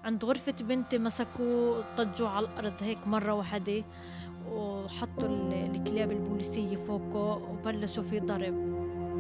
عند غرفة بنتي مسكوه طجوه على الأرض هيك مرة واحدة، وحطوا الكلاب البوليسية فوقه وبلشوا فيه ضرب.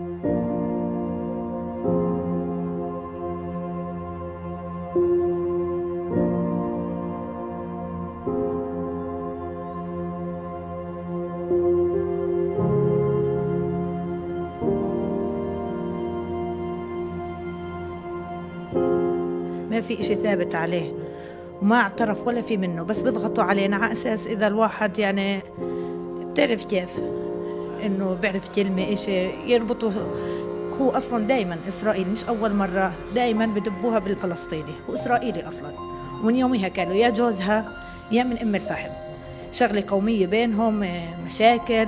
ما في إشي ثابت عليه، وما اعترف ولا في منه، بس بيضغطوا علينا على أساس إذا الواحد يعني بتعرف كيف إنه بيعرف كلمة إشي يربطوا. هو أصلا دايما إسرائيل، مش أول مرة، دايما بدبوها بالفلسطيني، وإسرائيلي أصلا. ومن يوميها كانوا يا جوزها يا من أم الفحم، شغلة قومية بينهم، مشاكل.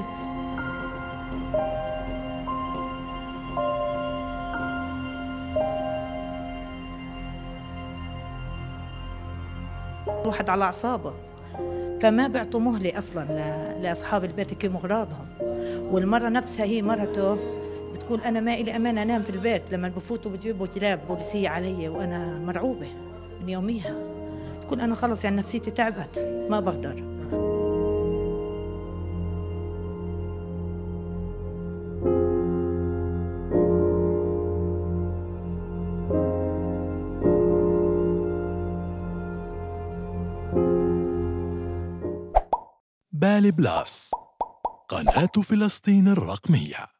الواحد على أعصابه، فما بيعطوا مهلة أصلا لأصحاب البيت يكونوا أغراضهم. والمرة نفسها هي مرته بتقول أنا ما إلي أمان أنام في البيت لما بفوتوا بجيبوا كلاب بوليسية علي، وأنا مرعوبة من يوميها. تقول أنا خلص يعني نفسيتي تعبت، ما بقدر. بالي بلاس، قناة فلسطين الرقمية.